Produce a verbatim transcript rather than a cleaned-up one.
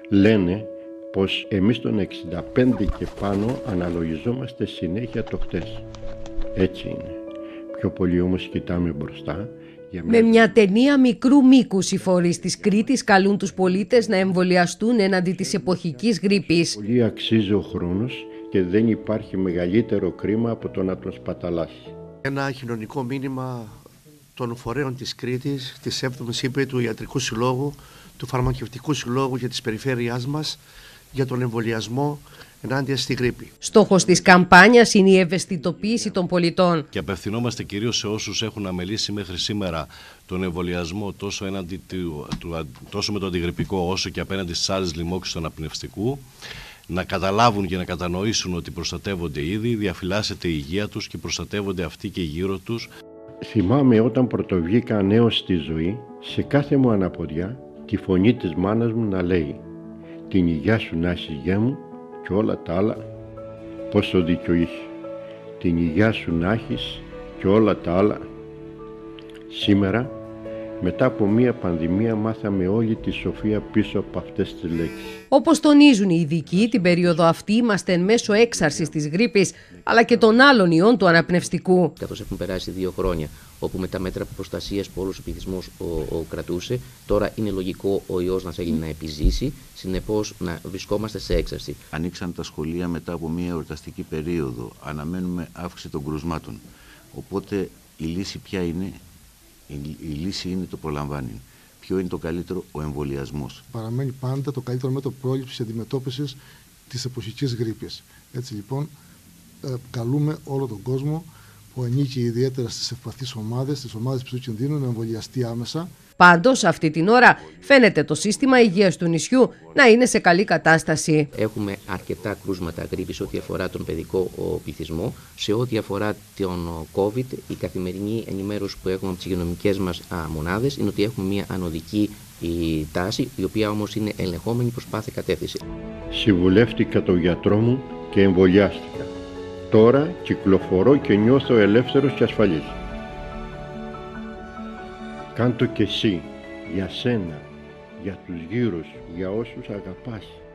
Λένε πως εμείς των εξήντα πέντε και πάνω αναλογιζόμαστε συνέχεια το χτες. Έτσι είναι. Πιο πολύ όμως κοιτάμε μπροστά. Για Με μια ταινία μικρού μήκους, οι φορείς της Κρήτης καλούν τους πολίτες να εμβολιαστούν έναντι της εποχικής γρίπης. Πολύ αξίζει ο χρόνος και δεν υπάρχει μεγαλύτερο κρίμα από το να τον σπαταλάσει. Ένα κοινωνικό μήνυμα των φορέων της Κρήτης, της έβδομης ΥΠΕ, του Ιατρικού Συλλόγου, του Φαρμακευτικού Συλλόγου και της περιφέρειάς μας για τον εμβολιασμό ενάντια στη γρίπη. Στόχος της καμπάνιας είναι η ευαισθητοποίηση των πολιτών. Και απευθυνόμαστε κυρίως σε όσους έχουν αμελήσει μέχρι σήμερα τον εμβολιασμό τόσο, έναντι του, του, τόσο με το αντιγρυπικό όσο και απέναντι στις άλλες λοιμώξεις του αναπνευστικού, να καταλάβουν και να κατανοήσουν ότι προστατεύονται ήδη, διαφυλάσσεται η υγεία τους και προστατεύονται αυτοί και γύρω τους. Θυμάμαι όταν πρωτοβγήκα νέος στη ζωή, σε κάθε μου αναποδιά τη φωνή της μάνας μου να λέει «Την υγειά σου να έχεις, γέ μου, και όλα τα άλλα». Πόσο δίκιο είχε. Την υγειά σου να έχεις και όλα τα άλλα. Σήμερα, μετά από μία πανδημία, μάθαμε όλη τη σοφία πίσω από αυτές τις λέξεις. Όπως τονίζουν οι ειδικοί, την περίοδο αυτή είμαστε εν μέσω έξαρσης της γρίπης, αλλά και των άλλων ιών του αναπνευστικού. Καθώς έχουν περάσει δύο χρόνια, όπου με τα μέτρα προστασίας που όλος ο πληθυσμός ο, ο, κρατούσε, τώρα είναι λογικό ο ιός να θέλει να επιζήσει, συνεπώς να βρισκόμαστε σε έξαρση. Ανοίξαν τα σχολεία μετά από μια εορταστική περίοδο. Αναμένουμε αύξηση των κρουσμάτων. Οπότε η λύση ποια είναι? Η, η λύση είναι το προλαμβάνει. Ποιο είναι το καλύτερο? Ο εμβολιασμός. Παραμένει πάντα το καλύτερο μέτρο πρόληψης και αντιμετώπισης της εποχικής γρίπης. Έτσι λοιπόν, ε, καλούμε όλο τον κόσμο που ανήκει ιδιαίτερα στις ευπαθείς ομάδες, στις ομάδες υψηλού κινδύνου, να εμβολιαστεί άμεσα. Πάντως, αυτή την ώρα φαίνεται το σύστημα υγείας του νησιού να είναι σε καλή κατάσταση. Έχουμε αρκετά κρούσματα γρίπης ό,τι αφορά τον παιδικό πληθυσμό. Σε ό,τι αφορά τον COVID, η καθημερινή ενημέρωση που έχουμε από τις υγειονομικές μας μονάδες είναι ότι έχουμε μια ανωδική η τάση, η οποία όμως είναι ελεγχόμενη προς κάθε κατεύθυνση. Συμβουλεύτηκα τον γιατρό μου και εμβολιάστηκα. Τώρα κυκλοφορώ και νιώθω ελεύθερος και ασφαλής. Κάντο και εσύ, για σένα, για τους γύρους, για όσους αγαπάς.